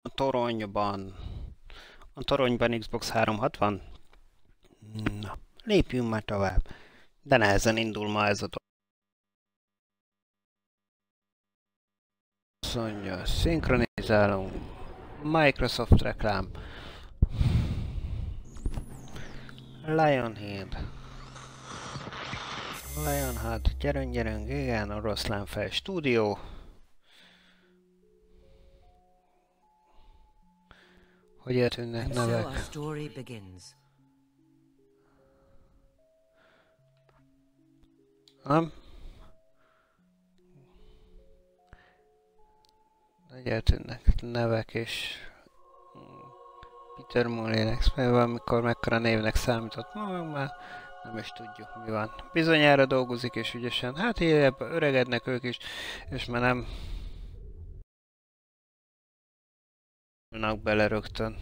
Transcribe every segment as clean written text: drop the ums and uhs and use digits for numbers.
A toronyban. A toronyban Xbox 360? Na, lépjünk már tovább. De nehezen indul ma ez a Mondja, szinkronizálunk. Microsoft reklám. Lionhead. Lionhead, gyerünk, igen, oroszlánfej stúdió. Hogy eltűnnek nevek? Nem? Hogy eltűnnek nevek és Peter Molyneux, mert valamikor mekkora névnek számított, ma meg már nem is tudjuk mi van. Bizonyára dolgozik és ügyesen, hát így öregednek ők is, és már nem nyúlnak bele rögtön,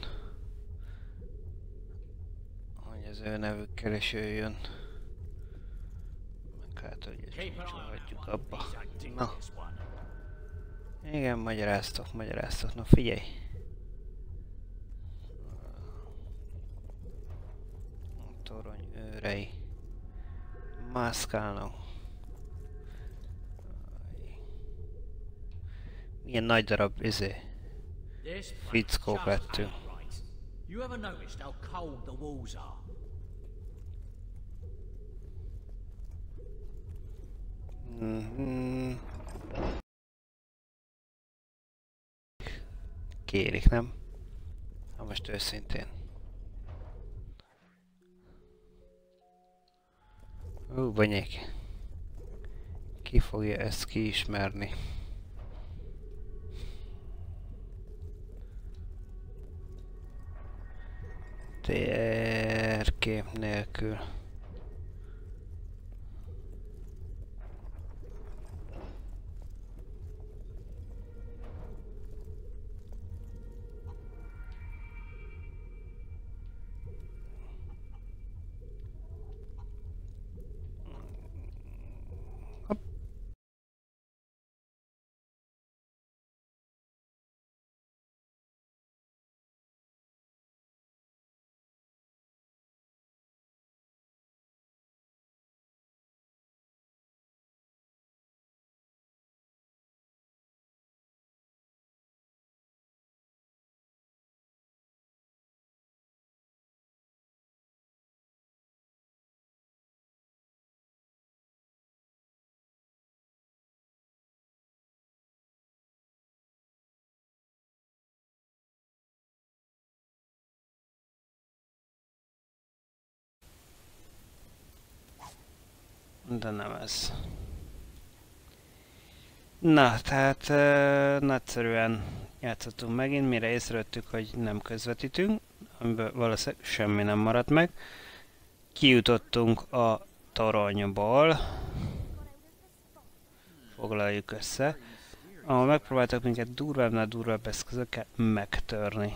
hogy az ő nevükkel is jöjjön. Meg hát, hogy ezt úgy hagyjuk abba. Na. Igen, magyaráztok, na figyelj. A torony őrei. Mászkálnak. Milyen nagy darab fickók lettünk. Kérik, nem? Ha most őszintén. Banyék. Ki fogja ezt kiismerni? Térkép nélkül. De nem ez. Na, tehát nagyszerűen játszottunk megint, mire észrevettük, hogy nem közvetítünk, amiből valószínűleg semmi nem maradt meg. Kijutottunk a toronyból. Foglaljuk össze. Ahol megpróbáltak minket durvábbnál durvább eszközökkel megtörni.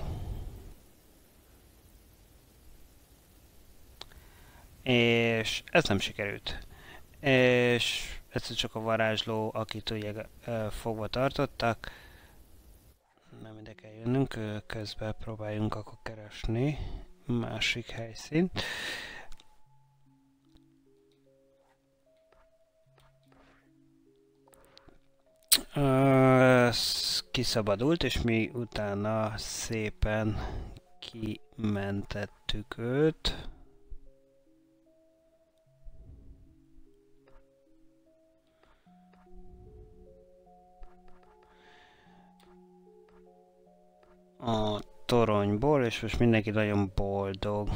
És ez nem sikerült. És egyszer csak a varázsló, akit ugye fogva tartottak, nem ide kell jönnünk, közben próbáljunk akkor keresni másik helyszínt. Kiszabadult, és mi utána szépen kimentettük őt. A toronyból, és most mindenki nagyon boldog.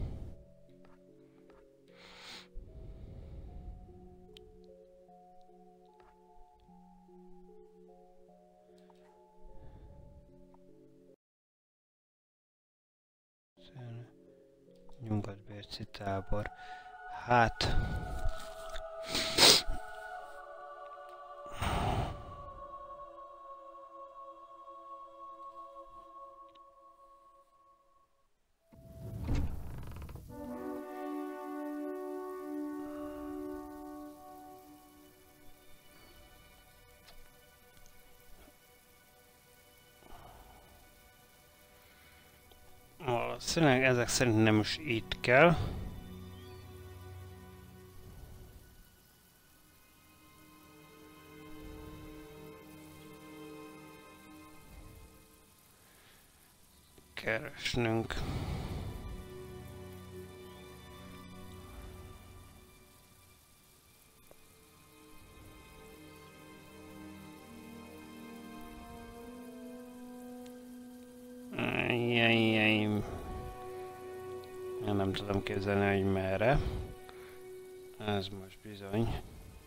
Nyugatbérci tábor. Hát... Valószínűleg ezek szerint nem is itt kell. Keresnünk. Én nem tudom képzelni, hogy merre. Ez most bizony.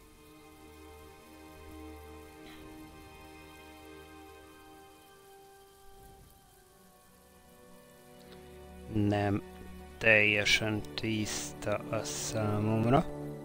Nem teljesen tiszta a számomra.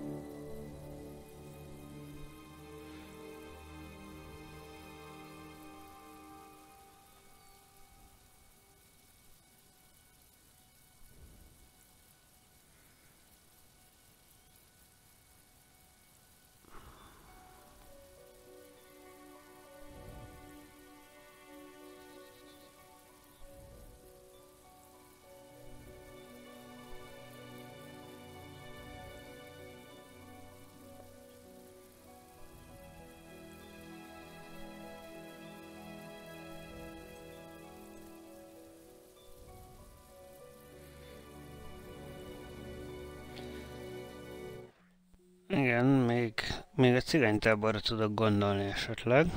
Igen, még a cigánytáborra tudok gondolni esetleg.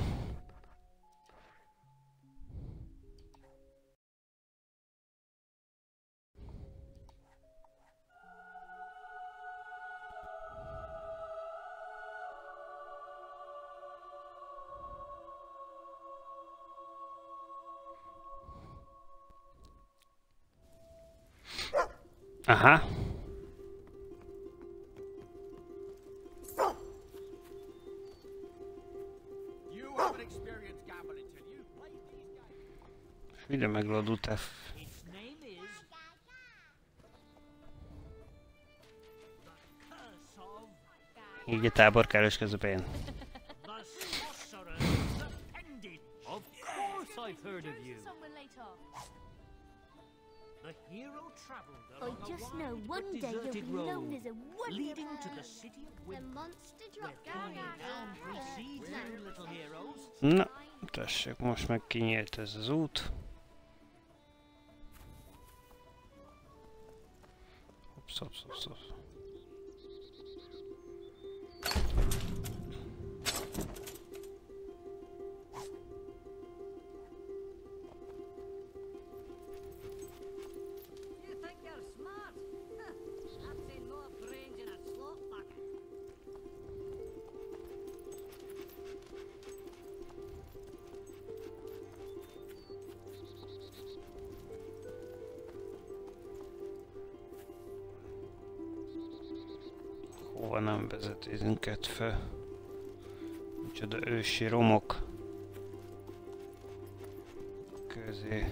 Aha. Ide meglódult F. Így a tábor kellős közepén. I just know one day you'll be known as a wonder. Leading to the city of The Wind. monster drop Down precedes you, little heroes. Na, tessék, most meg kinyílt ez az út. Hops. You think you're smart? I've seen more brains in a slot bucket. Hova nem vezet időnket fel? Micsoda ősi romok közé.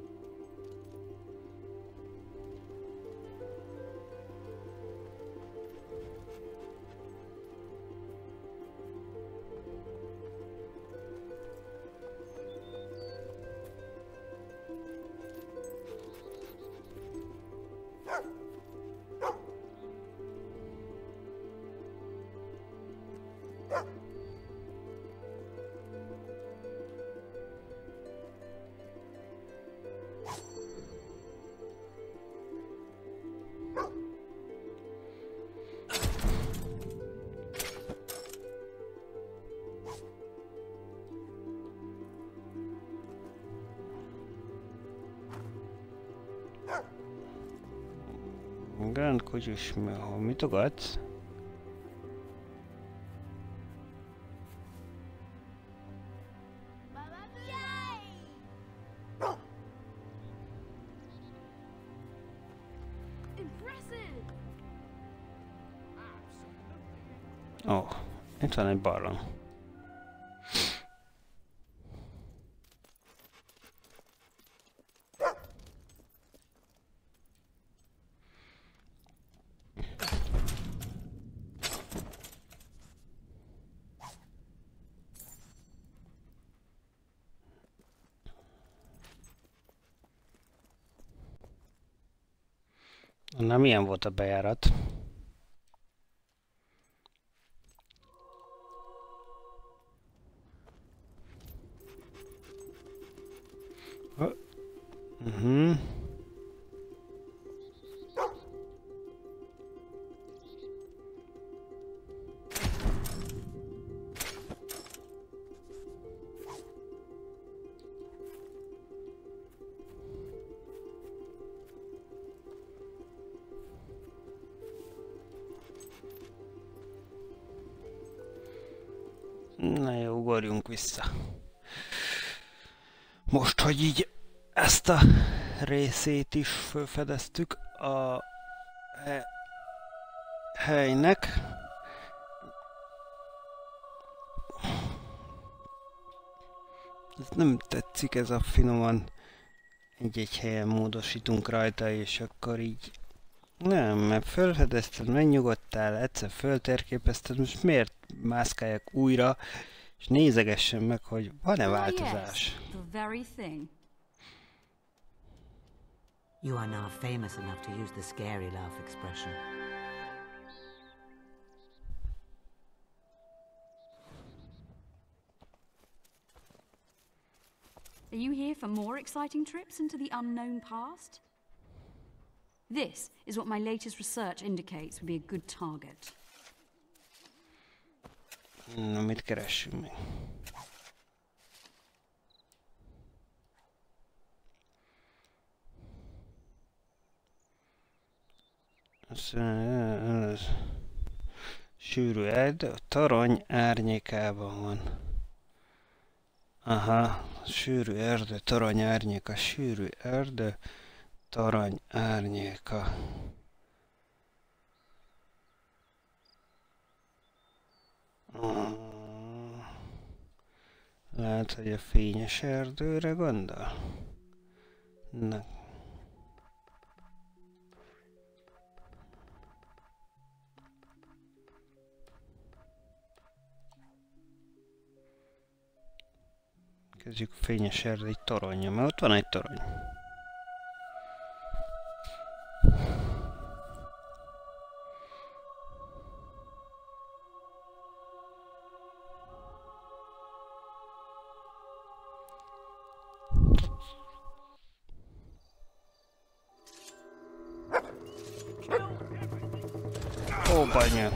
Grand Kutyus, mit ugatsz? Ó, itt van egy barlang. Na, milyen volt a bejárat? Mhm. Na jó, ugorjunk vissza. Most, hogy így ezt a részét is felfedeztük a helynek. Ez nem tetszik, ez a finoman egy-egy helyen módosítunk rajta, és akkor így... Nem, mert felfedezted, megnyugodtál, egyszer föltérképezted, most miért mászkáljak újra, és nézegessem meg, hogy van-e változás. The very thing. You are now famous enough to use the scary laugh expression. Are you here for more exciting trips into the unknown past? This is what my latest research indicates would be a good target. Na, mit keressünk még? Sűrű erdő, torony árnyékában van. Aha, sűrű erdő, torony árnyéka, sűrű erdő, torony árnyéka. Lehet, hogy a fényes erdőre gondol? Na. Kezdjük a fényes erdő egy toronja, mert ott van egy torony. Ó, banya!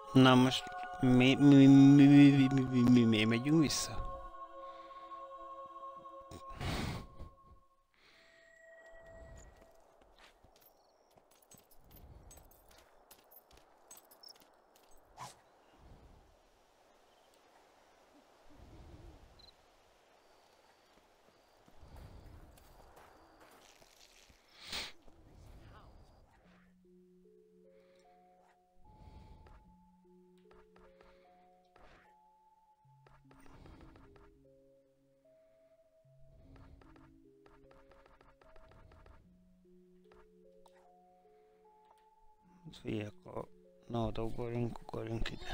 Na most mi megyünk vissza? Figyelj, akkor na oda ugorjunk ide.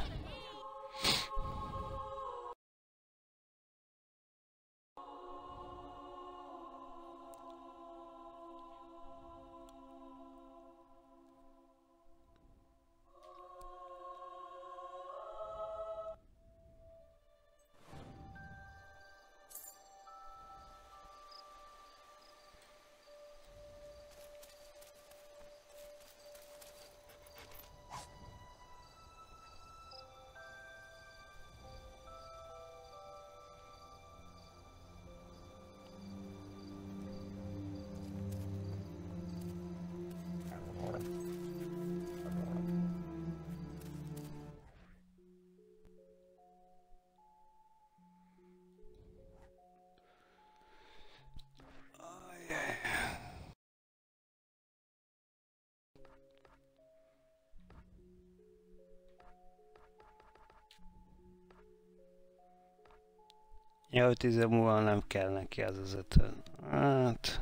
Ja, 5 múlva nem kell neki az 50. Hát...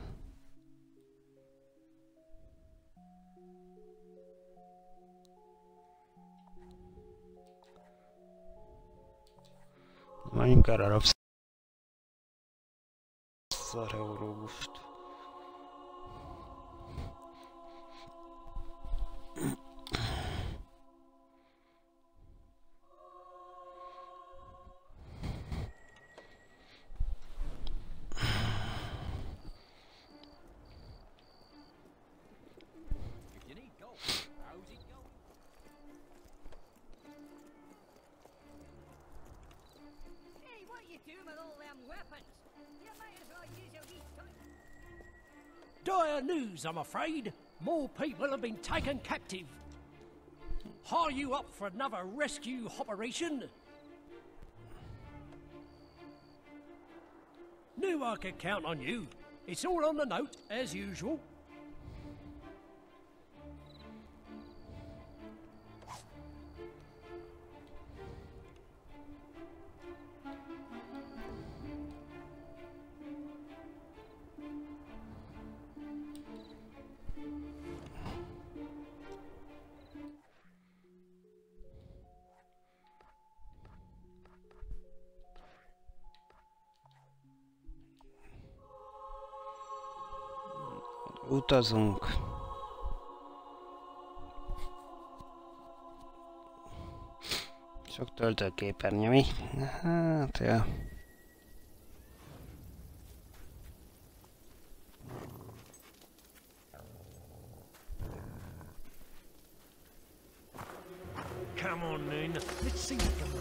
Menjünk el a rabszarheológust. Hey, what you doing with all them weapons? You might as well use your wee tongue. Dire news, I'm afraid. More people have been taken captive. Are you up for another rescue operation? Knew I could count on you. It's all on the note, as usual. Utazunk. Sok töltőképernyő, mi? Hát, ja. Come on, then. Let's see what the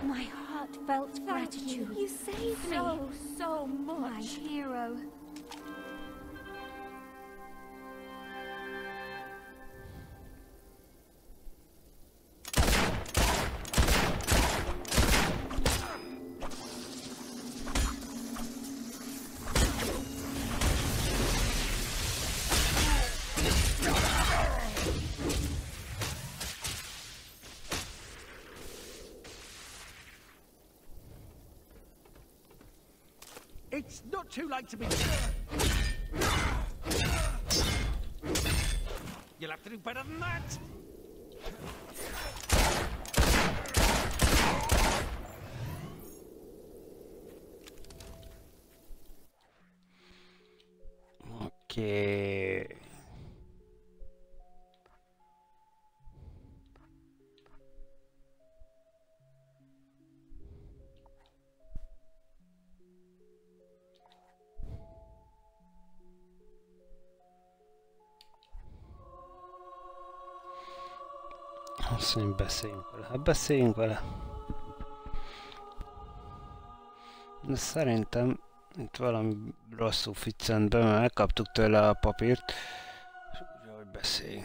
My heartfelt gratitude. You saved me. So much. My hero. It's not too late to be... You'll have to do better than that! Oké. Azt mondja, beszéljünk vele. Hát beszéljünk vele. De szerintem itt valami rosszul ficcent be, mert megkaptuk tőle a papírt. És úgy, hogy beszéljünk.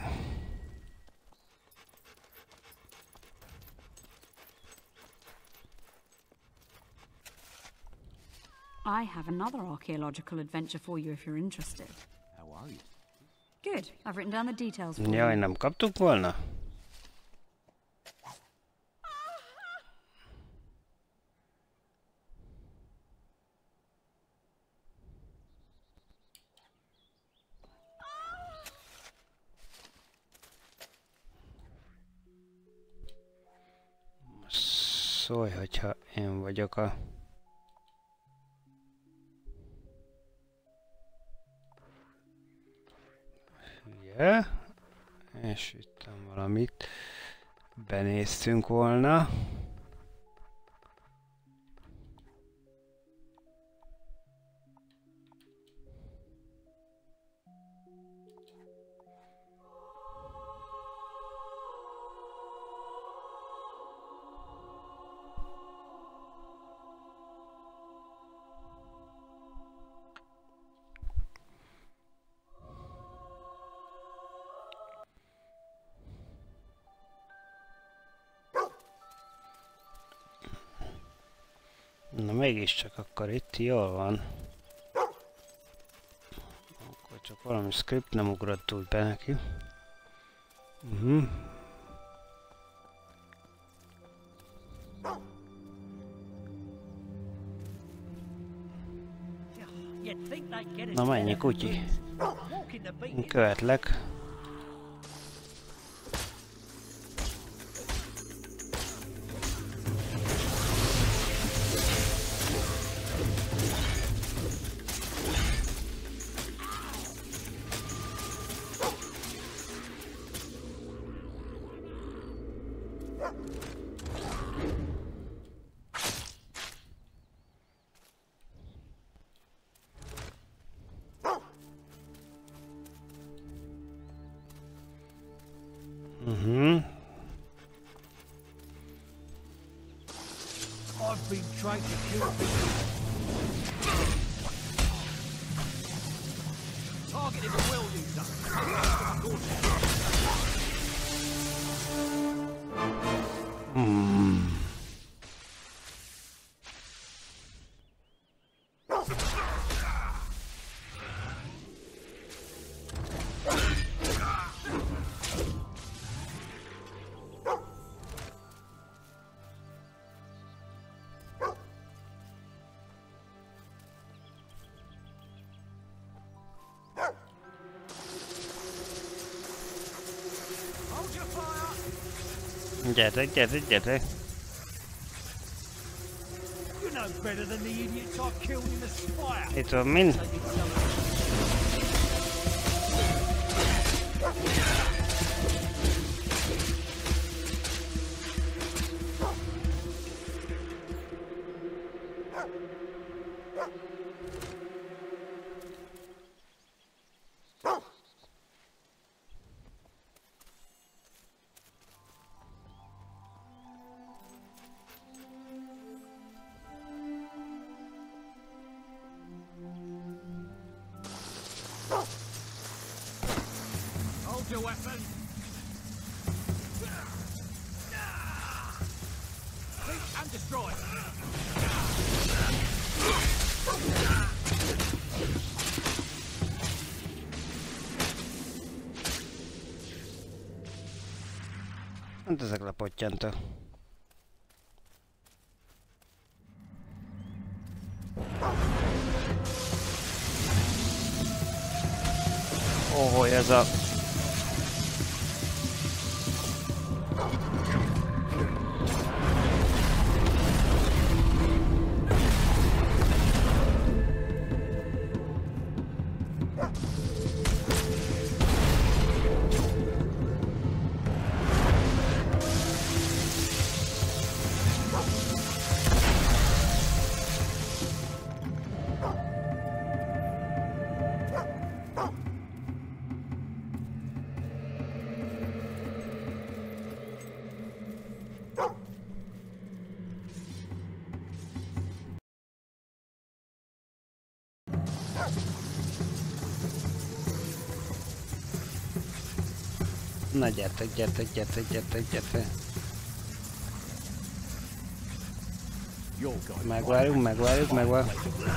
I have another archaeological adventure for you if you're interested. How are you? Good. I've written down the details for Jaj, you. nem kaptuk volna? Szólj, hogyha én vagyok a... hülye. És itt valamit benéztünk volna. Na mégiscsak akkor itt jól van. Akkor csak valami script nem ugrott úgy be neki. Na menjek, kutyi. Követlek. I've been trained to kill people. Target is a well user. Gyertek, gyertek, gyertek! You know better than the idiots I killed in the spire. Itt van mind. weapon. Meet and destroy. Hát ezek lepottyantó. Ó, ez a... Na gyertek, gyertek, gyertek, gyertek, gyertek. Megvárjuk, megvárjuk, megvárjuk.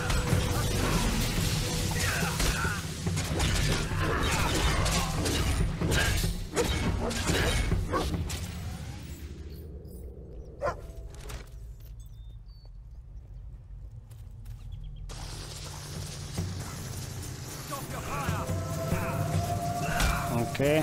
Oké.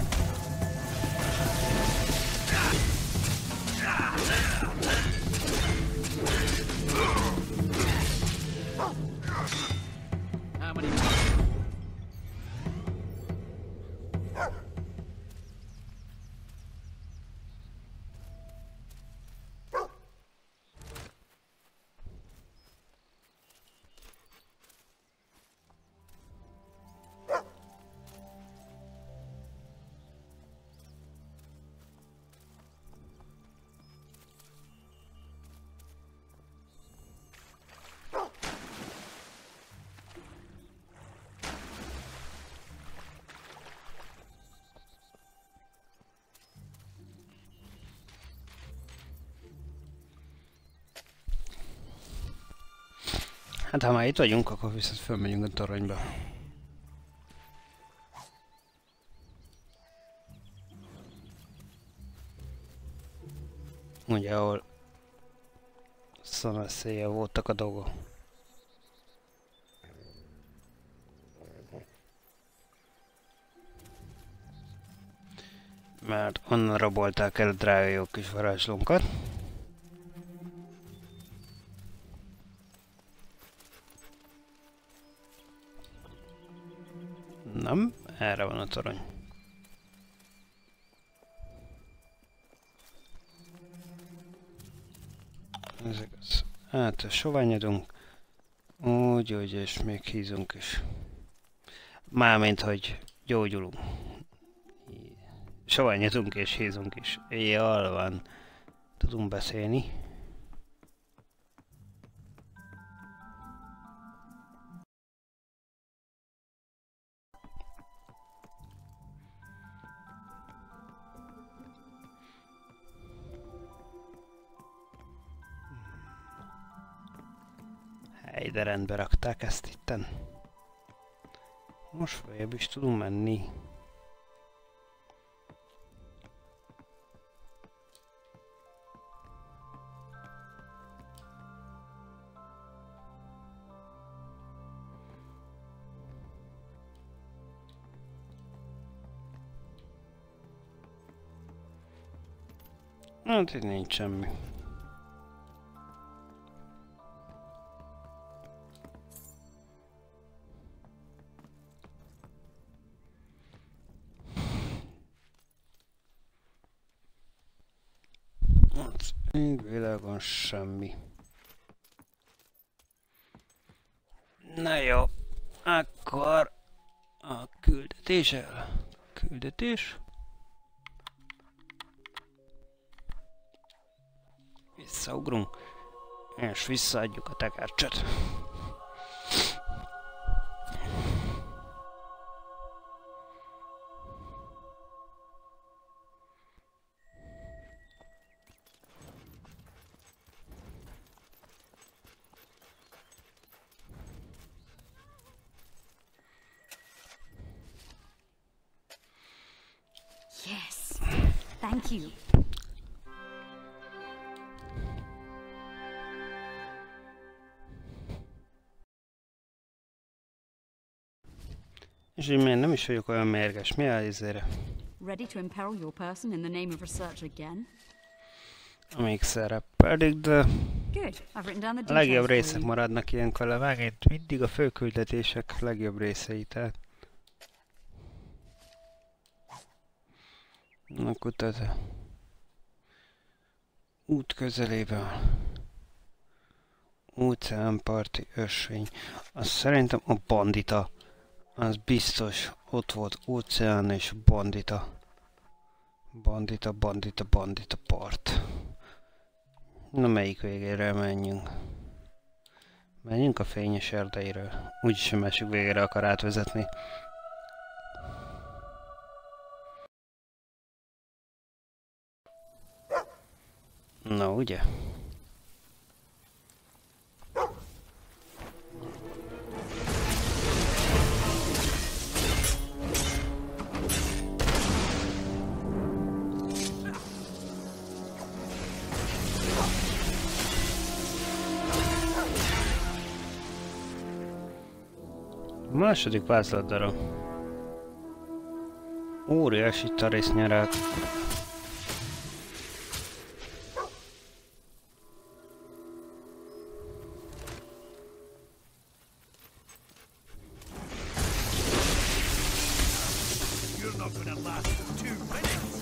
Hát ha már itt vagyunk, akkor viszont fölmegyünk a toronyba. Ugye, ahol szanaszéjjel voltak a dolgok. Mert onnan rabolták el a drága jó kis varázslónkat. Nem, erre van a torony. Ezek az. Hát, soványodunk. Úgy, és még hízunk is. Mármint, hogy gyógyulunk. Soványodunk és hízunk is. Jól van. Tudunk beszélni. De rendbe rakták ezt itten. Most följebb is tudunk menni. Hát itt nincs semmi. Világon semmi. Na jó, akkor a küldetéssel. Küldetés. Visszaugrunk, és visszaadjuk a tekercset. Thank you. És így miért nem is vagyok olyan mérges? Mi a izére? Ready to imperil your person in the name of research again? Amíg szerepelik, de Good. I've written down the a details legjobb for részek you. maradnak ilyenkor a vágét. Mindig a főküldetések legjobb részei, tehát. Na kutató. Út közelében. Óceánparti ösvény. Az szerintem a bandita. Az biztos ott volt óceán és bandita. Bandita part. Na melyik végére menjünk? Menjünk a fényes erdeiről. Úgyis a másik végére akar átvezetni. Na ugye? A második vázlatdarab. Óriási tarisznyerák. You're not gonna last 2 minutes.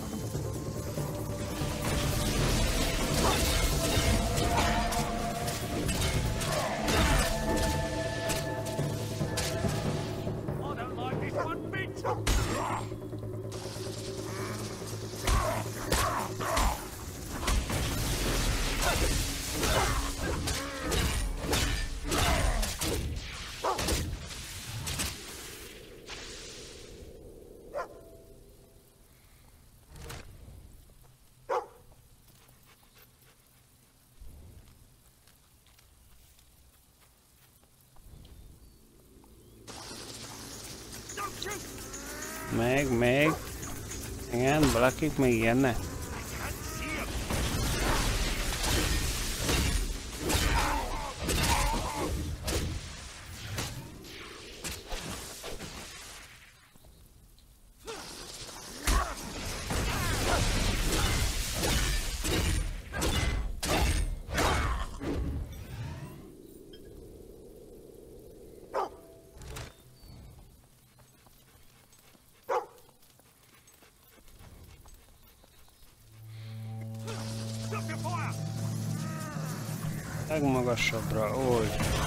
I don't like this one bit. Meg. Igen, valakik még ilyennek. Stop your fire. Legmagasabbra, úgy.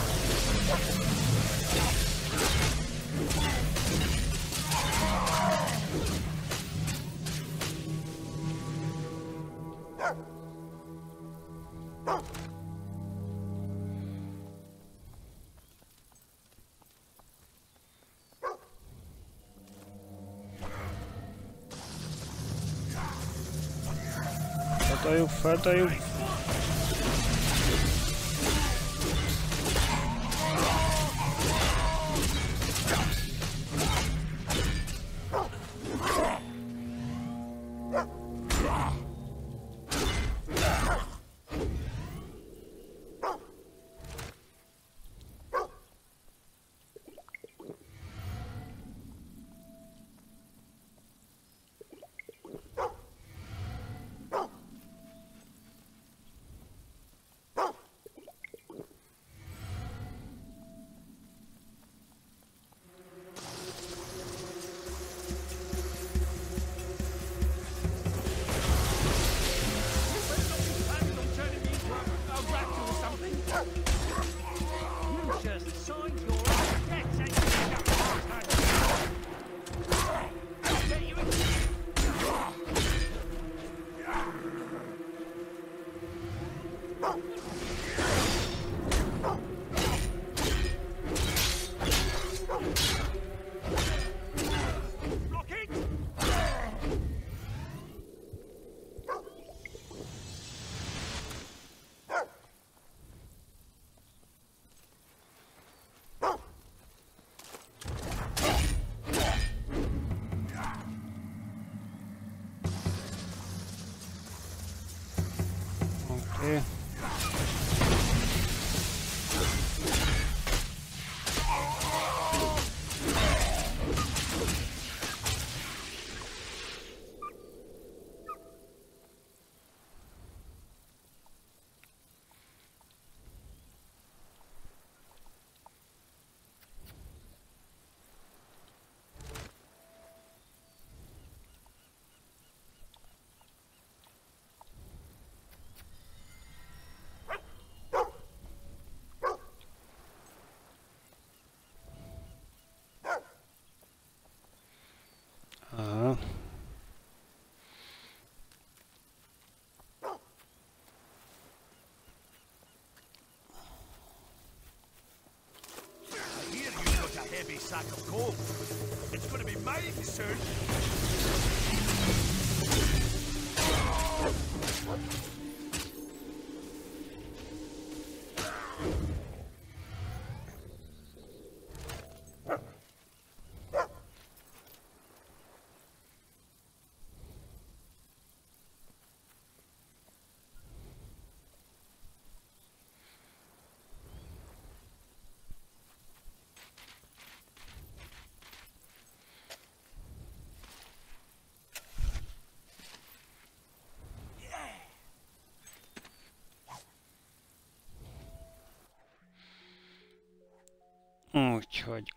Feltoljuk. sack of coal. It's gonna be mine soon. Úgyhogy,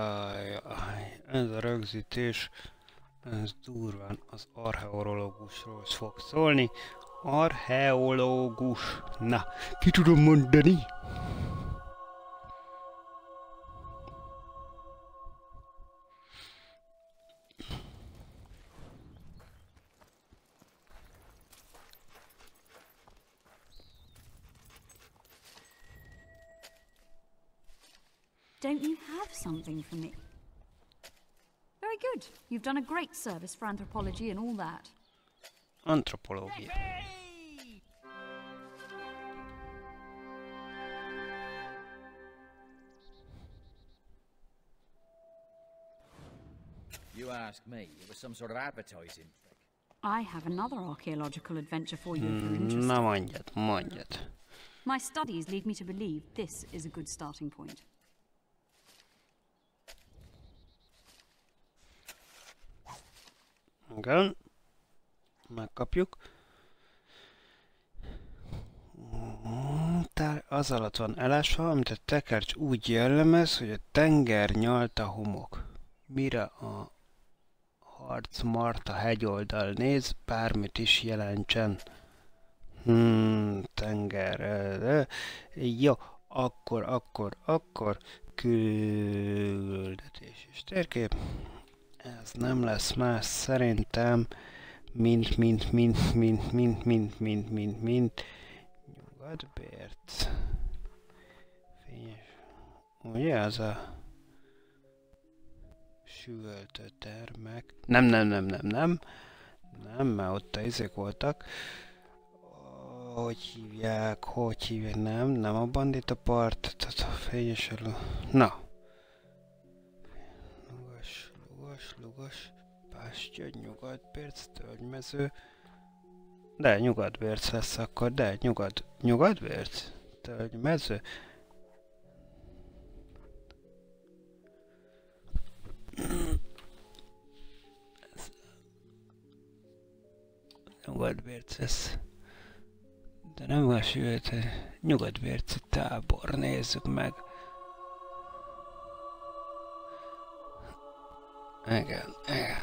ez a rögzítés, ez durván az archeológusról fog szólni. Archeológus. Na, ki tudom mondani? Don't you have something for me? Very good. You've done a great service for anthropology and all that. Antropológia. You ask me. It was some sort of advertising trick. I have another archaeological adventure for you if you're interested. Na mondjad. My studies lead me to believe this is a good starting point. Igen. Megkapjuk. Az alatt van elásva, amit a tekercs úgy jellemez, hogy a tenger nyalta homok. Mire a harcmart a hegyoldal néz, bármit is jelentsen. Tenger. Jó, akkor küldetés és térkép. Ez nem lesz más szerintem, mint nyugatbérc. Fényes. Ugye az a süvöltő termek. Nem, mert ott a izék voltak. Hogy hívják, nem a bandita part, tehát a fényes elő. Na. Lugas, pástya, nyugatbérc, tölgymező. De nyugatbérc lesz akkor, de nyugatbérc, tölgymező. Nyugatbérc lesz. De nem a sőt, nyugatbérci tábor, nézzük meg. Igen.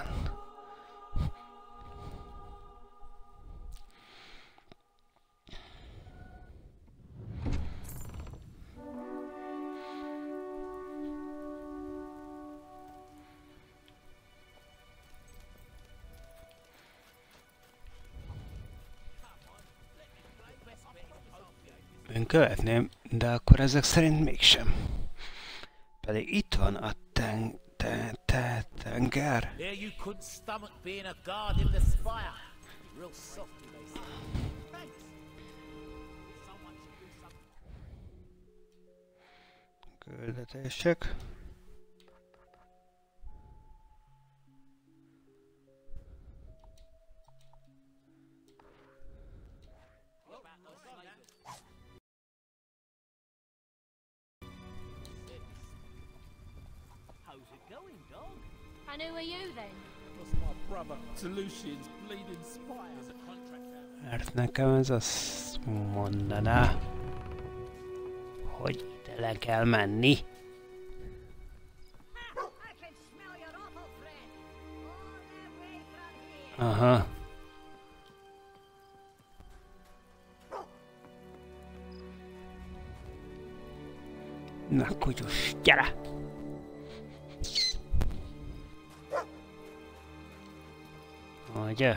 Én követném, de akkor ezek szerint mégsem. Pedig itt van a tenger. There you couldn't stomach being a guard in the spire. Real soft, they say. Thanks. Someone should do something. Küldetések. And who are you then? That's my brother, to Lucian's bleeding spire. There's a contract out. Mert nekem ez azt mondaná, hogy ide le kell menni. I can smell your awful friend. All that way from here. Aha. Na, kutyus, gyere! Ugye?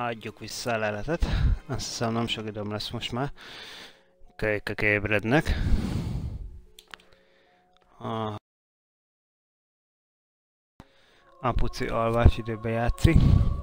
Adjuk vissza a leletet. Azt hiszem nem sok időm lesz most már. Kölykök ébrednek. Apuci alvás időbe játszik.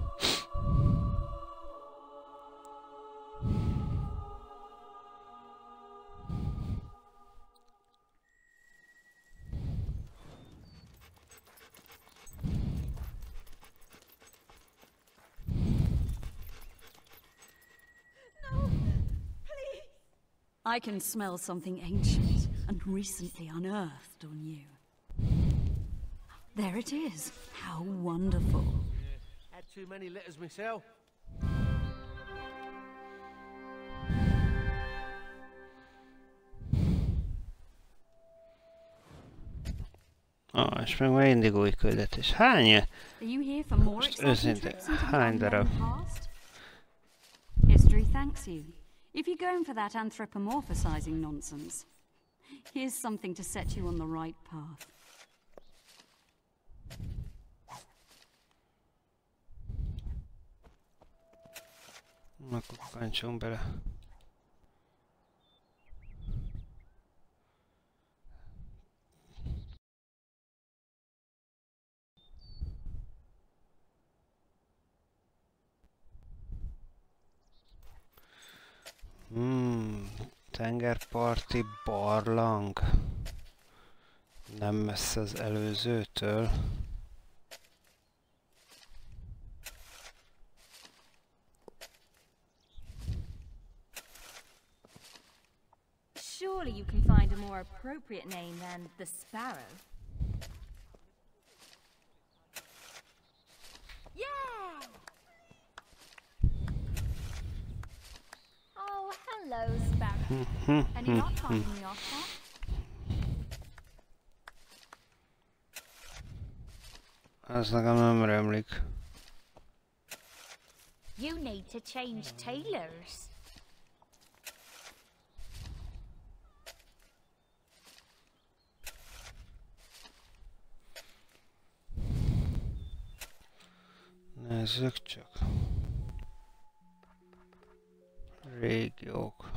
I can smell something ancient and recently unearthed on you. There it is. How wonderful. Had too many letters myself. És meg már mindig új küldetés. Hány? Are you here for more exciting Őszinte, trips into the hány darab? unknown past? History thanks you. If you're going for that anthropomorphizing nonsense, here's something to set you on the right path. Akkor kancsunk bele. Tengerparti barlang. Nem messze az előzőtől. Surely you can find a more appropriate name than the Sparrow. Yeah! Oh, hello, Sparrow. Any luck finding the artifact? Az nekem nem rémlik. You need to change tailors. Nézzük csak. Régiók.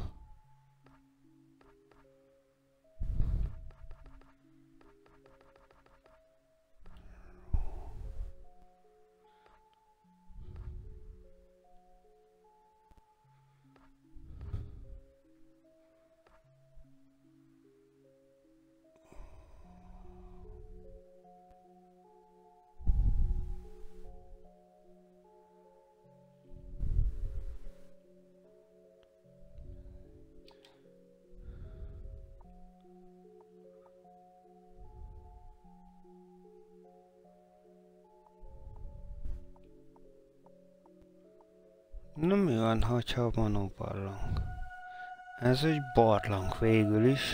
Na mi van, hogyha a Manó barlang? Ez egy barlang végül is.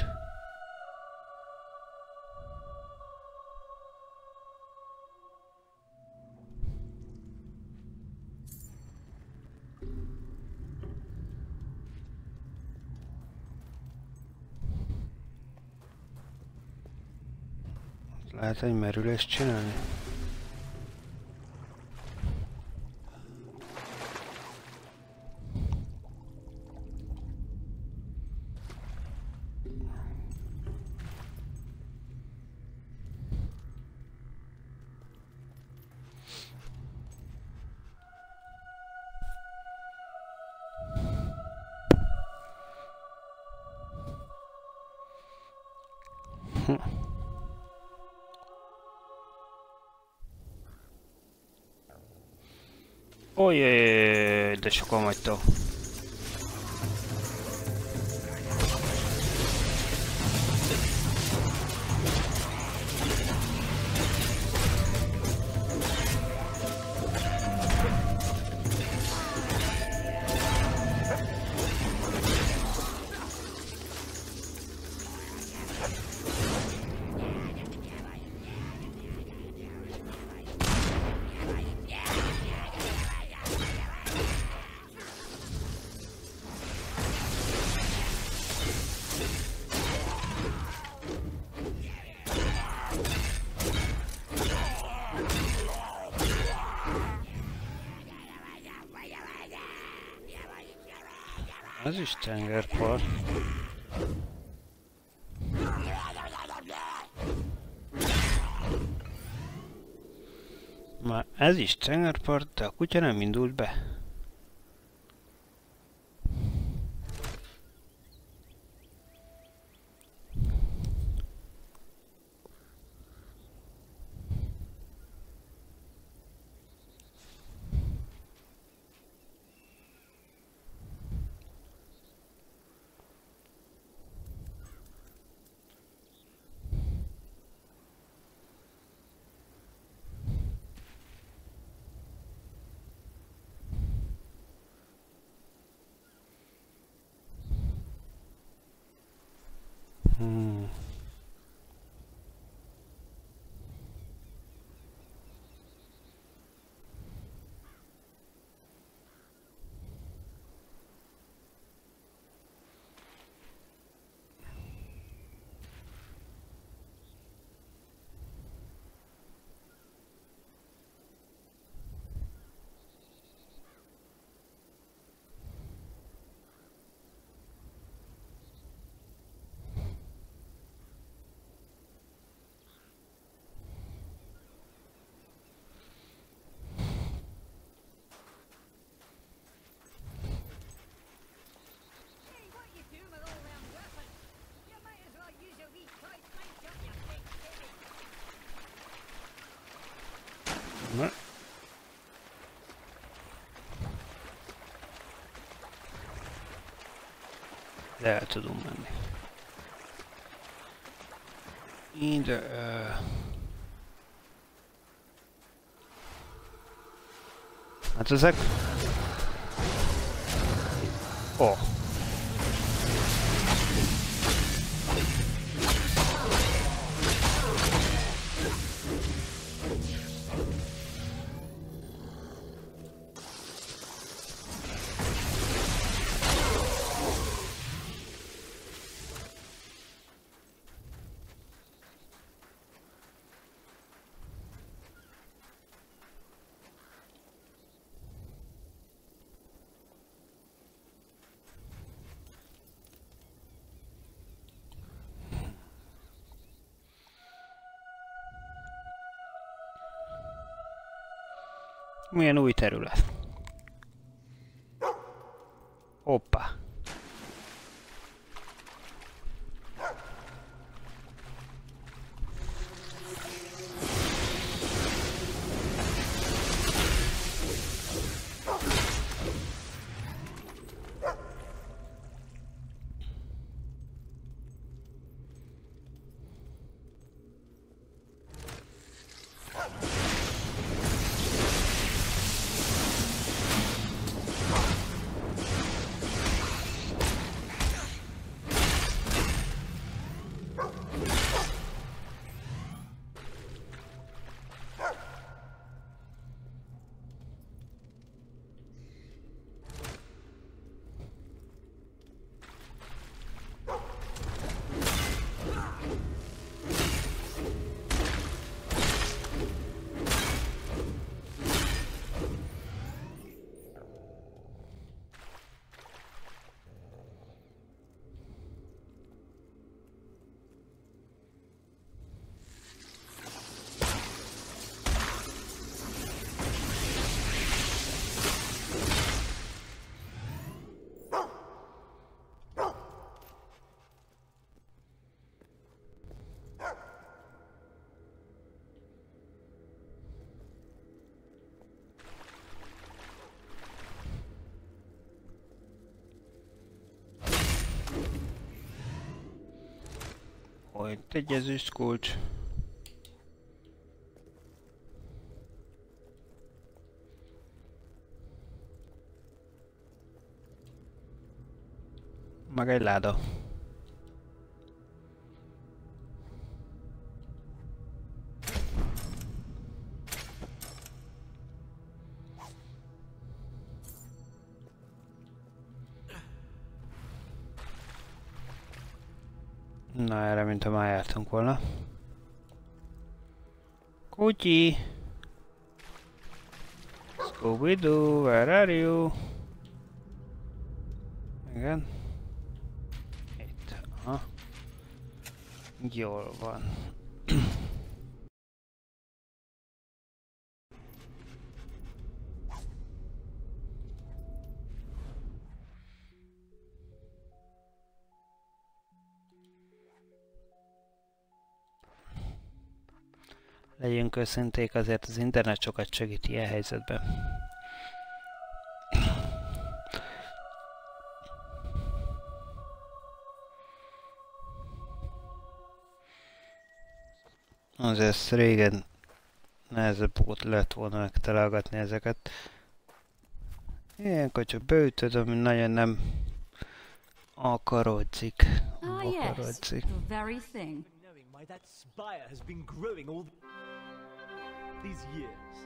Lehet egy merülést csinálni? Ojjjjjjjj, de sokan vagytok. Ez is tengerpart. Már ez is tengerpart, de a kutya nem indult be. Hey, what you doing with all them weapons? You might as well use a wee toy punch up your big titty. Na. De el tudunk menni. Ide... Hát ezek... Oh. Milyen új terület. Hoppá. Itt egy ezüst kulcs. Meg egy láda. Na, erre mintha már jártunk volna. Kutyi! Scooby-Doo, where are you? Igen. Itt. Aha. Jól van. Legyünk őszinték, azért az internet sokat segít ilyen helyzetben. Azért régen nehezebb volt lett volna megtalálgatni ezeket. Ilyenkor csak beütöd, ami nagyon nem akarodzik. Ah, yes, the very thing. Knowing why that spire has been growing all these years.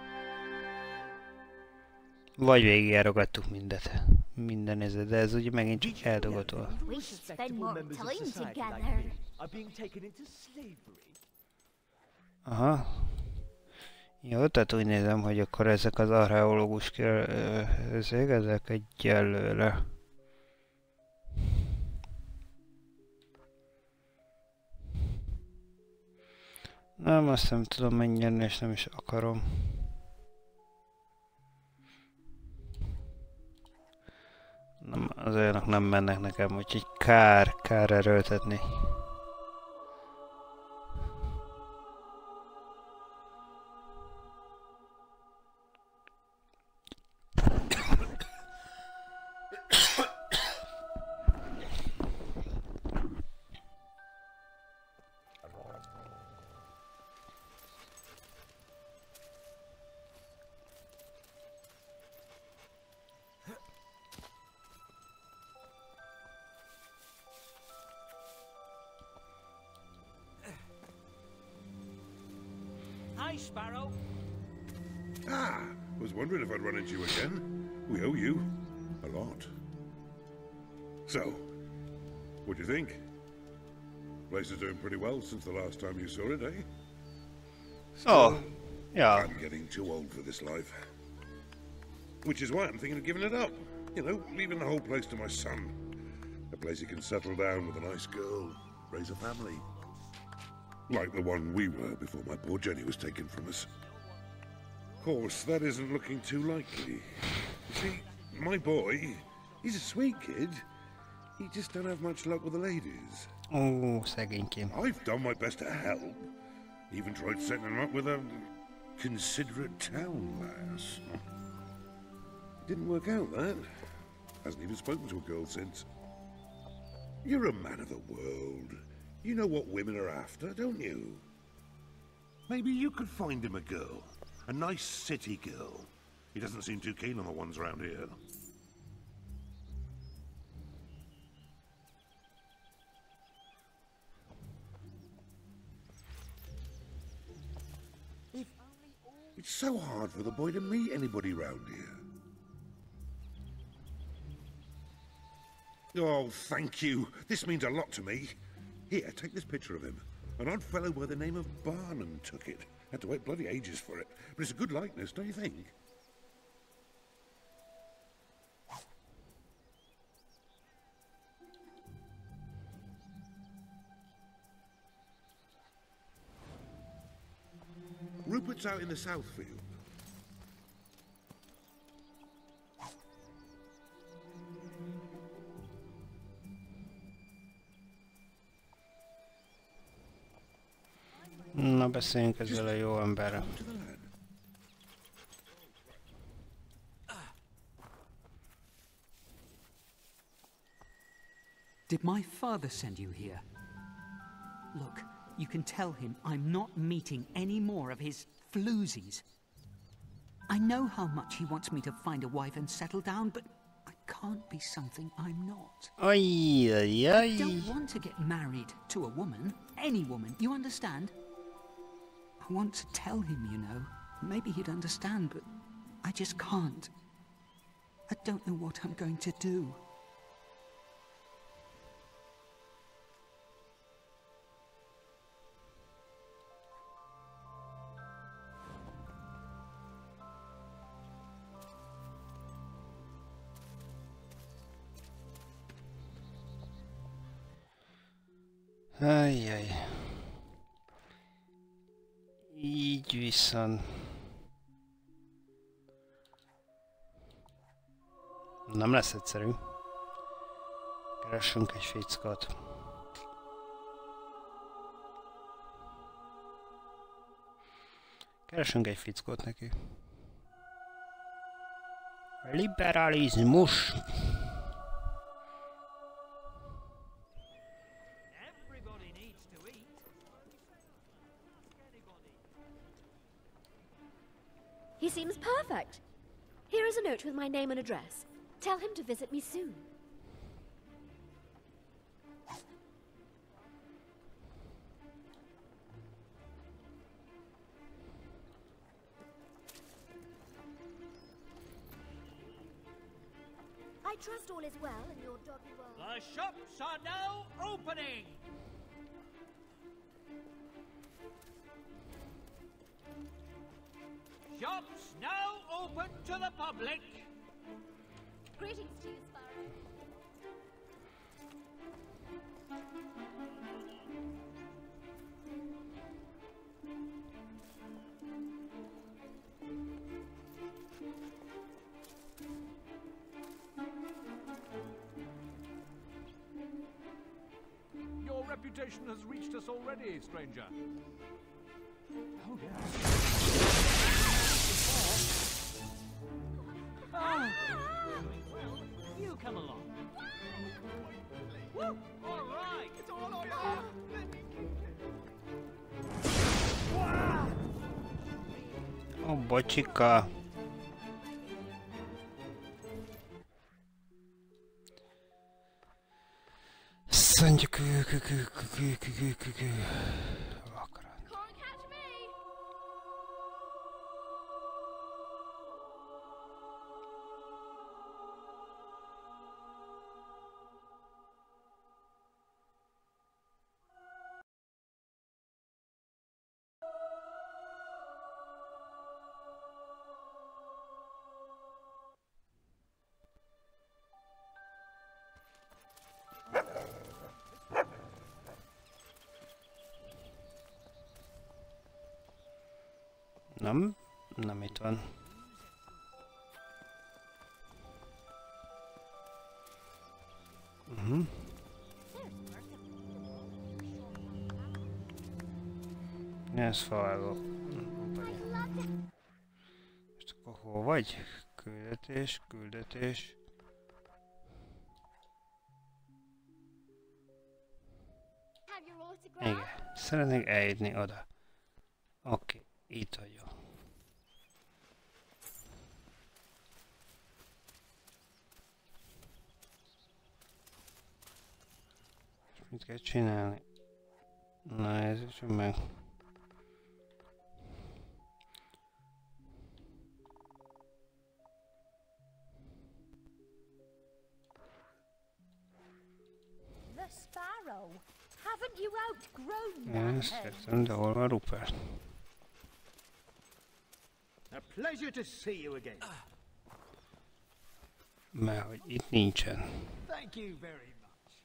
Vagy végigjárogattuk minden ezzel, de ez ugye megint csak eldogató. We should spend more time together. Are being taken into slavery. Aha. Jó, tehát úgy nézem, hogy akkor ezek az archeológus ezek egyelőre. Nem, azt nem tudom mennyire, és nem is akarom. Nem, az olyanok nem mennek nekem, úgyhogy kár erőltetni. Hi, Sparrow. Ah, was wondering if I'd run into you again. We owe you a lot. So, what do you think? Place is doing pretty well since the last time you saw it, eh? Oh, yeah. I'm getting too old for this life. Which is why I'm thinking of giving it up. You know, leaving the whole place to my son. A place he can settle down with a nice girl, raise a family. Like the one we were before my poor Jenny was taken from us. Of course, that isn't looking too likely. You see, my boy, he's a sweet kid. He just don't have much luck with the ladies. Oh, szegénykém. I've done my best to help. Even tried setting him up with a considerate town lass. It didn't work out, that. Hasn't even spoken to a girl since. You're a man of the world. You know what women are after, don't you? Maybe you could find him a girl. A nice city girl. He doesn't seem too keen on the ones around here. It's so hard for the boy to meet anybody round here. Oh, thank you. This means a lot to me. Here, take this picture of him. An odd fellow by the name of Barnum took it. Had to wait bloody ages for it. But it's a good likeness, don't you think? Rupert's out in the south field. Na, beszéljünk ezzel a jó emberrel. Did my father send you here? Look, you can tell him I'm not meeting any more of his floozies. I know how much he wants me to find a wife and settle down, but I can't be something I'm not. Ay, ay, ay. I don't want to get married to a woman, any woman, you understand? I want to tell him, you know. Maybe he'd understand, but I just can't. I don't know what I'm going to do. Ajjaj. Így viszont... Nem lesz egyszerű. Keressünk egy fickot. Keresünk egy fickót neki. Liberalizmus! He seems perfect. Here is a note with my name and address. Tell him to visit me soon. I trust all is well in your doggy world. The shops are now opening! Shops now open to the public! Greetings to you, Sparrow. Your reputation has reached us already, stranger. Oh, yes. Oh. You come along. Woo! All right! It's all on Ó, bocsika. Szandjuk. Nem itt van. Ez felvágó. Most akkor hol vagy? Küldetés, küldetés. Igen, szeretnék eljutni oda. Oké, itt vagyok. Mit kell csinálni? Na, ez csak meg. The Sparrow. Haven't you outgrown Ezt that? értem, de hol van Rupert? A pleasure to see you again. Mert hogy itt nincsen. Thank you very much.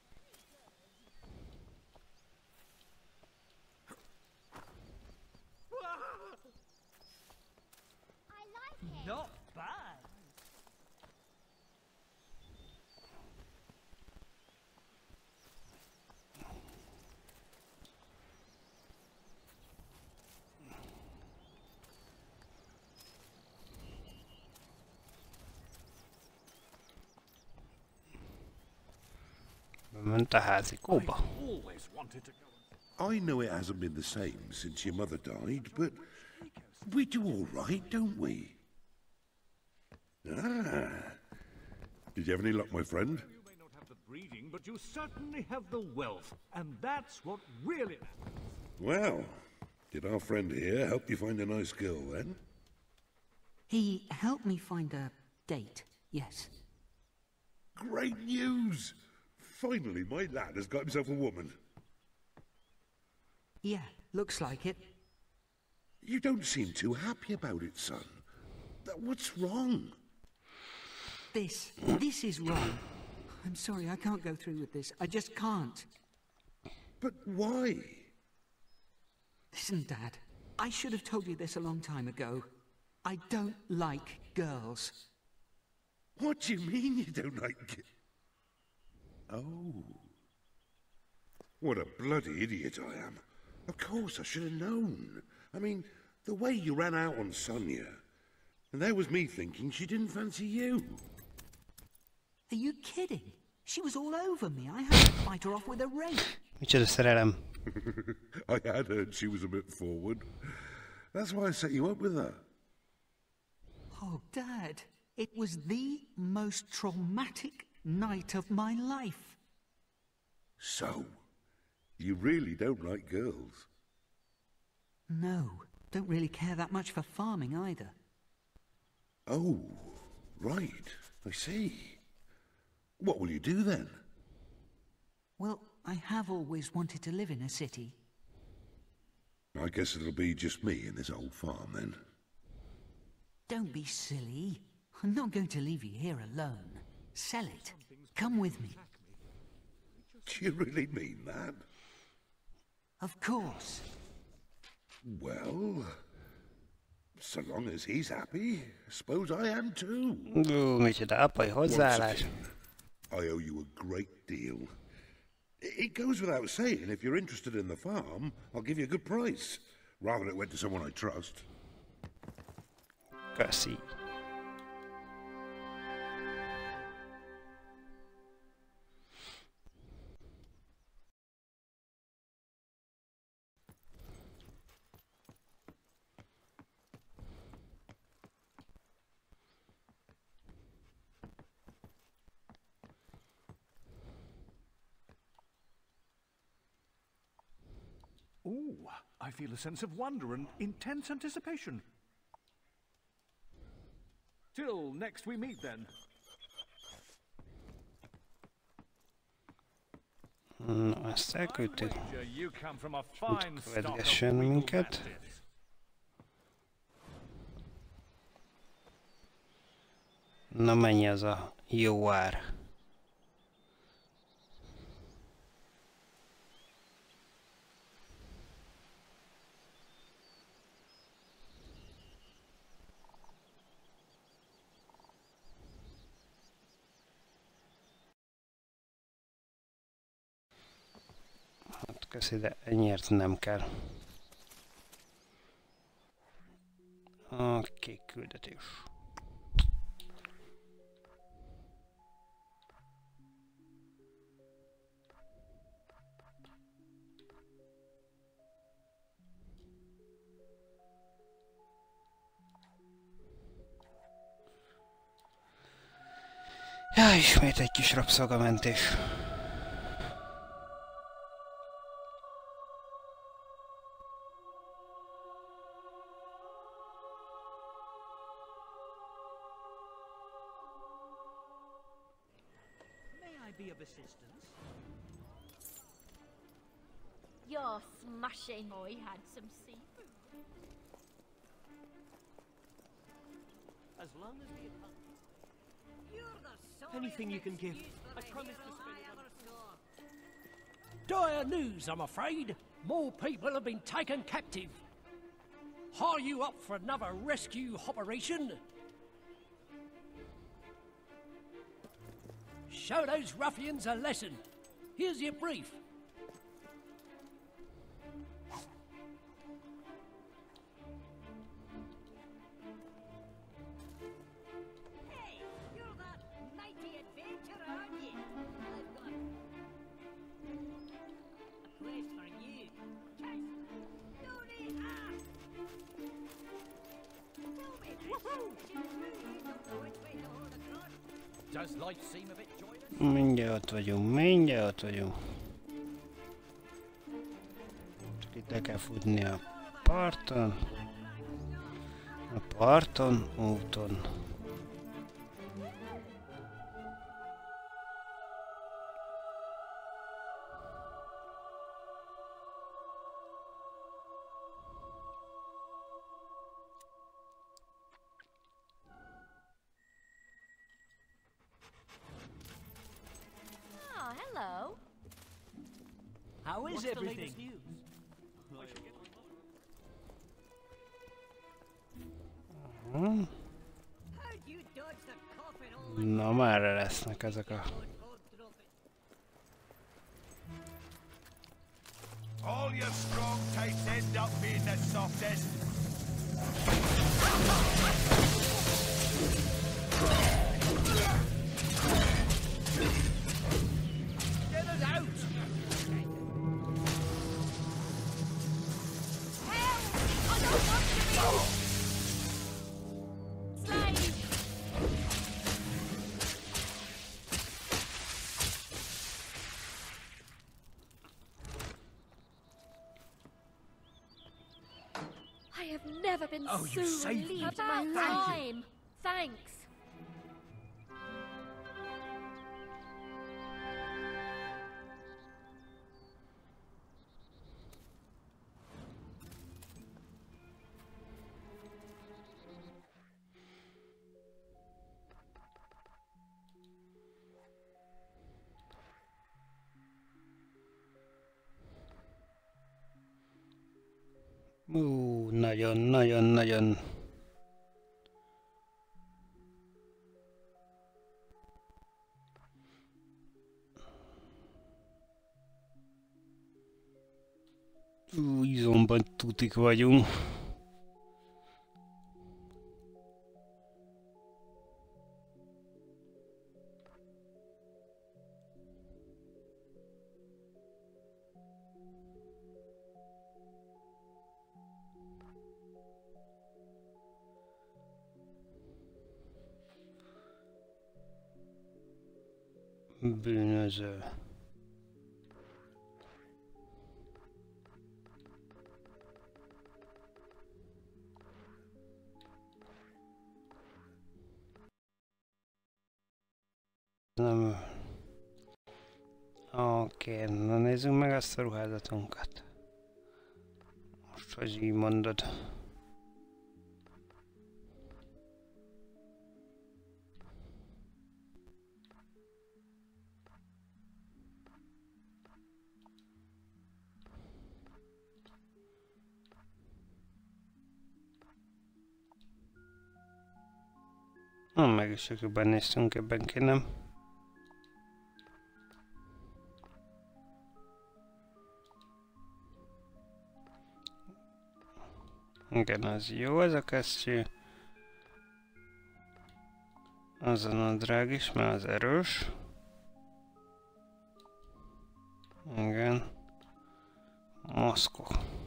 Not bad. Bement a házikóba. I know it hasn't been the same since your mother died, but we do all right, don't we? Ah. Did you have any luck, my friend? You may not have the breeding, but you certainly have the wealth, and that's what really matters. Well, did our friend here help you find a nice girl, then? He helped me find a date, yes. Great news! Finally, my lad has got himself a woman. Yeah, looks like it. You don't seem too happy about it, son. What's wrong? This is wrong. I'm sorry, I can't go through with this. I just can't. But why? Listen, Dad. I should have told you this a long time ago. I don't like girls. What do you mean you don't like... Oh. What a bloody idiot I am. Of course, I should have known. I mean, the way you ran out on Sonia. And there was me thinking she didn't fancy you. Are you kidding? She was all over me. I had to fight her off with a rake. Micsoda szerelem. I had heard she was a bit forward. That's why I set you up with her. Oh, Dad. It was the most traumatic night of my life. So, you really don't like girls? No, don't really care that much for farming either. Oh, right. I see. What will you do then? Well, I have always wanted to live in a city. I guess it'll be just me in this old farm then. Don't be silly. I'm not going to leave you here alone. Sell it. Come with me. Do you really mean that? Of course. Well, so long as he's happy, I suppose I am too. Micsoda apai hozzáállás. I owe you a great deal. It goes without saying, if you're interested in the farm, I'll give you a good price. Rather than it went to someone I trust. Köszi. Ooh, I feel a sense of wonder and intense anticipation. Till next we meet, then. No, ezt elküldtük. You come from a fine stock Követgessen of minket. Na mennyi az a jó ár? Hát köszi, de ennyiért nem kell. Oké, küldetés. Ja, ismét egy kis rabszolgamentés. Be of assistance. You're smashing. I had some seafood. As long as we anything you can give. I promise to spend Dire news, I'm afraid. More people have been taken captive. Are you up for another rescue operation? Show those ruffians a lesson. Here's your brief. Hey, you're that mighty adventurer, aren't you? I've got a quest for you. Kiss. Tony half. Tell me this. You really don't know which way to hold across. Does life seem a bit joyless? Mindjárt ott vagyunk, mindjárt ott vagyunk. Csak itt le kell futni a parton. A parton, úton. How is everything? Na merre lesznek ezek a... All your strong types end up being the softest. Get us out! Help! I don't want to be slave! I have never been Oh, you so saved me. relieved in my About time. Thanks. Nagyon. Izomban tutik vagyunk. Bűnöző. Nem. Oké, na nézzük meg ezt a ruházatunkat. Most, hogy így mondod. Meg is jobban néztünk, ebben ki nem. Igen, az jó ez a kesztyű. Az a nadrág is, mert az erős. Igen. Maszkok.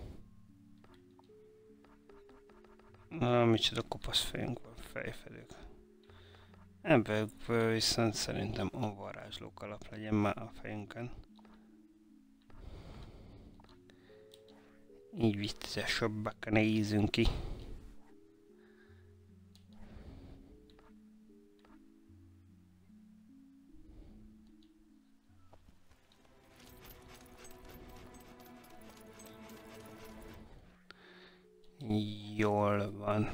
Na, micsoda kopasz fejünk van, fejfedők. Ebből viszont szerintem a varázslók alap legyen már a fejünkön. Így viccesebbek nézünk ki. Jól van.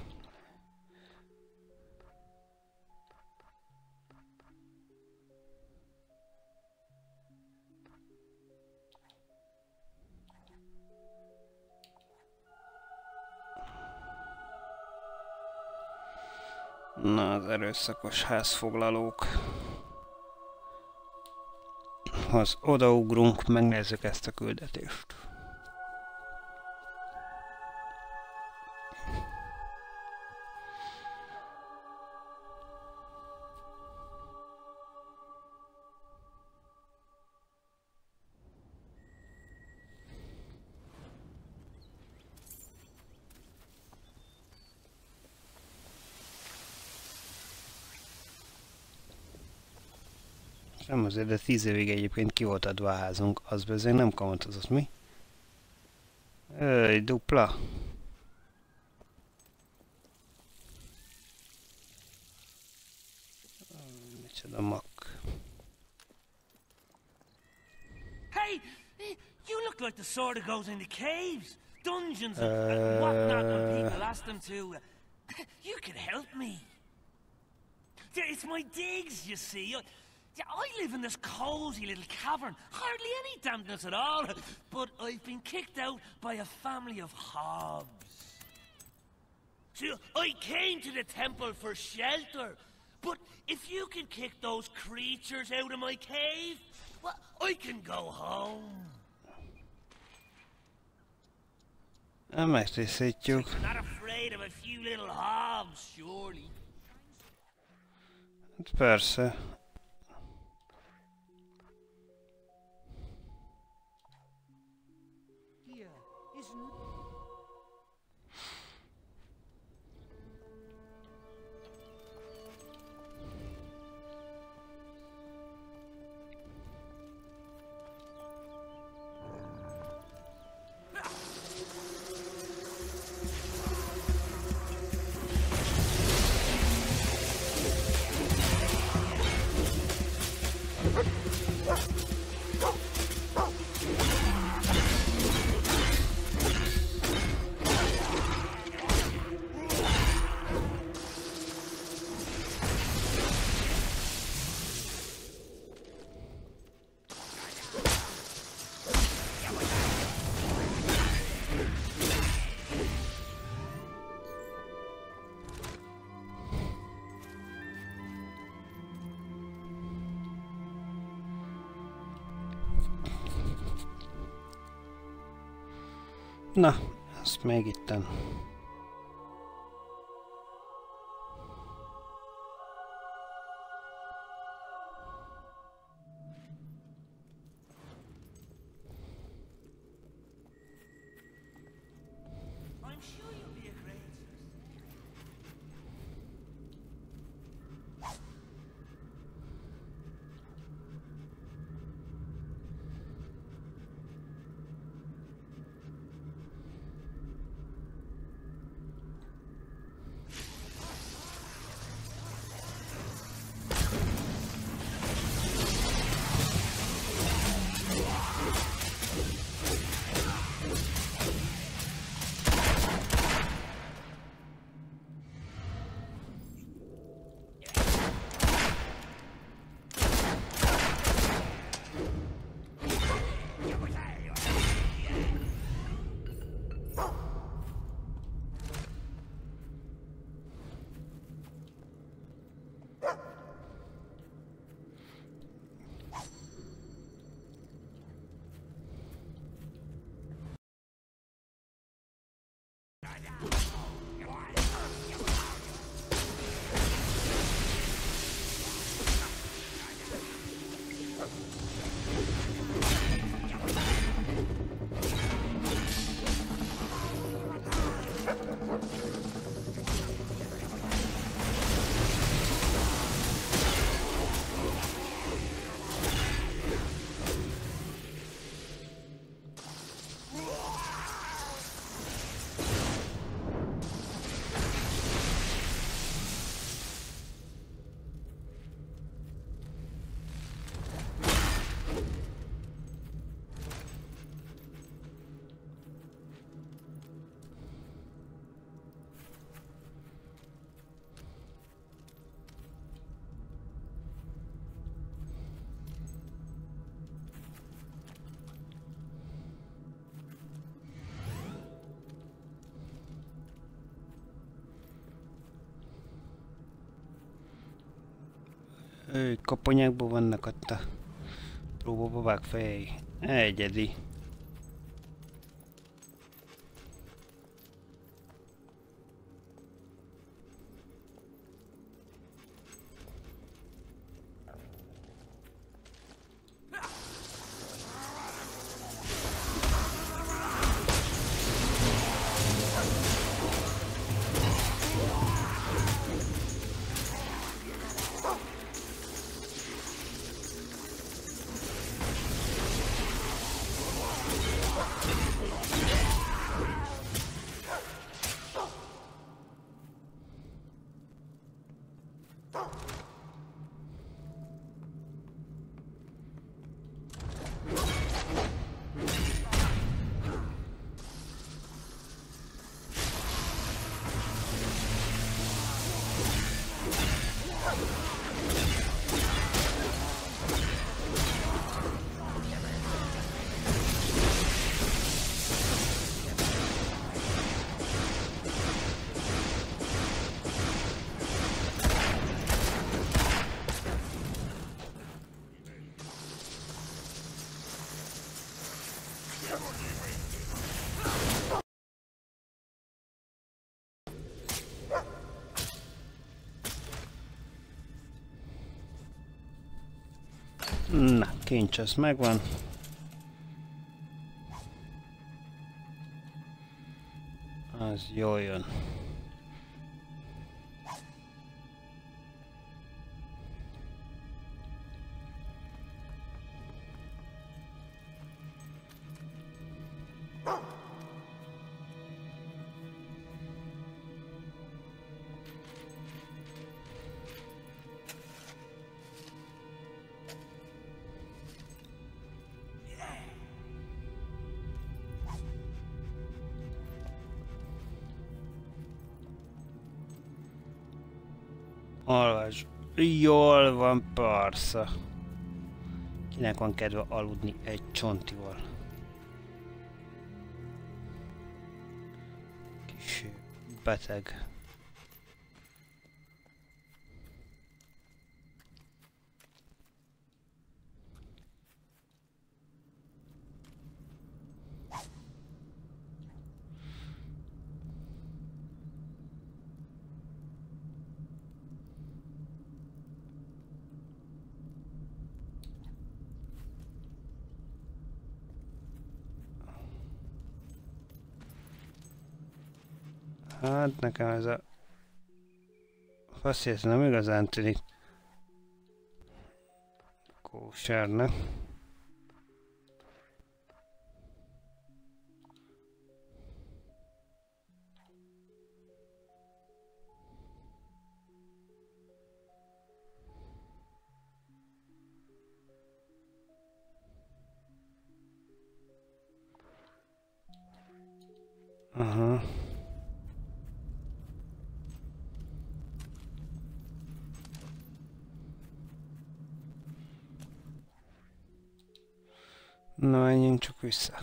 Na, az erőszakos házfoglalók. Az odaugrunk, megnézzük ezt a küldetést. Nem azért, de 10 évig egyébként ki volt adva a házunk, az bezeg nem kamatozott, mi? Dupla. Micsoda mak. Hey! You look like the sort that goes into caves, dungeons and whatnot when people ask them to. You can help me. It's my digs, you see. I live in this cosy little cavern, hardly any dampness at all, but I've been kicked out by a family of hobbs. So I came to the temple for shelter, but if you can kick those creatures out of my cave, well, I can go home. Megtisztítjuk. You're not afraid of a few little hobbs, surely? Persze. Here, isn't... Na, ezt még itten. Koponyákból vannak ott a próbababák fejei. Egyedi. Na, kincs az megvan. Az jól jön. Alvás. Jól van, persze. Kinek van kedve aludni egy csontival? Kis beteg. Hát nekem ez a faszész nem igazán tűnik kósernek. Aha. Na, menjünk csak vissza.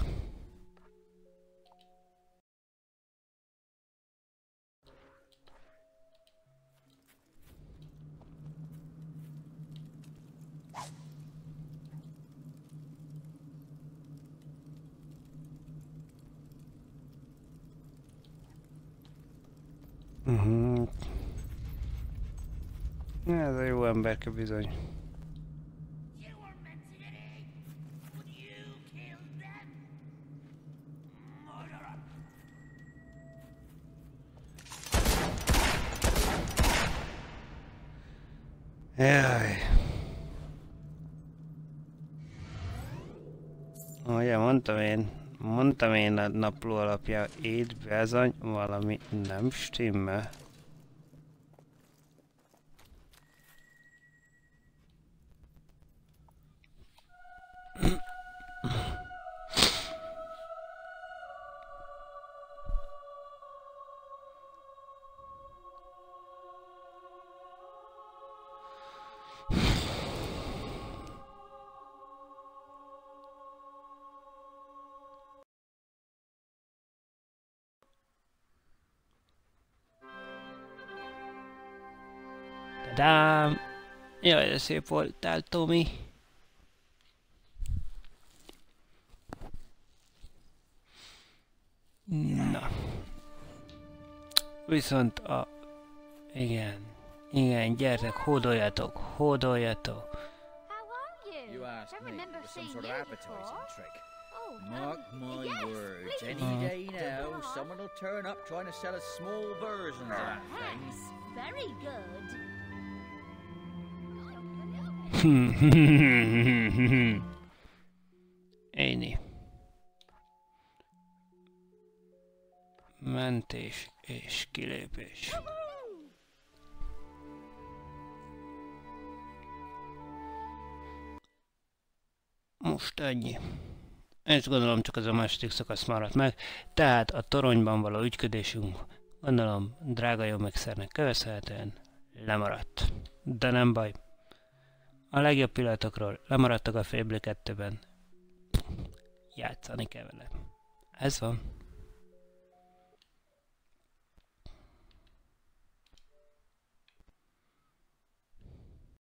Ez a jó emberke bizony. Jaj. Ugye mondtam én a napló alapján, itt bizony valami nem stimmel. Tadám! Jaj, de szép voltál, Tomi! Na. Viszont a... Igen, gyertek, hódoljatok, hódoljatok! You asked me for some sort of appetizing trick. Mark my words, any day now, someone will turn up trying to sell us small versions of that thing. Very good. Ennyi. Mentés és kilépés. Most ennyi. Ezt gondolom csak az a második szakasz maradt meg, tehát a toronyban való ügyködésünk, gondolom drága jó megszernek köszönhetően lemaradt. De nem baj. A legjobb pillanatokról lemaradtak a Fable 2-ben. Játszani kell vele. Ez van.